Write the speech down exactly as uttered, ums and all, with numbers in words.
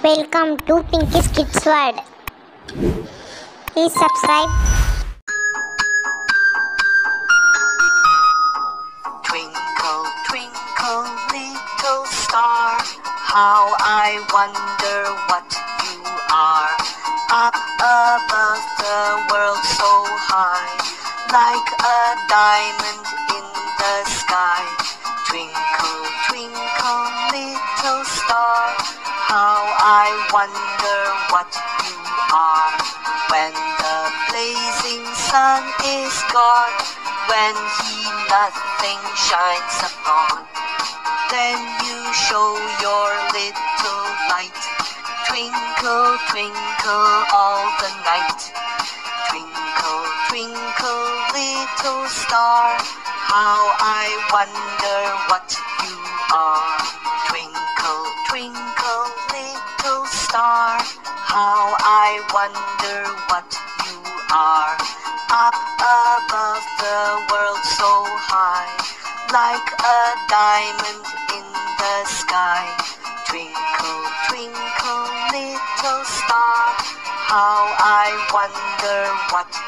Welcome to Pinky's Kids World. Please subscribe. Twinkle, twinkle, little star, how I wonder what you are. Up above the world so high, like a diamond in the sky. Twinkle, twinkle, little star, how I wonder what you are. When the blazing sun is gone, when he nothing shines upon, then you show your little light. Twinkle, twinkle all the night. Twinkle, twinkle, little star, how I wonder what you are. Twinkle, twinkle, little star, how I wonder what you are. Up above the world so high, like a diamond in the sky. Twinkle, twinkle, little star, how I wonder what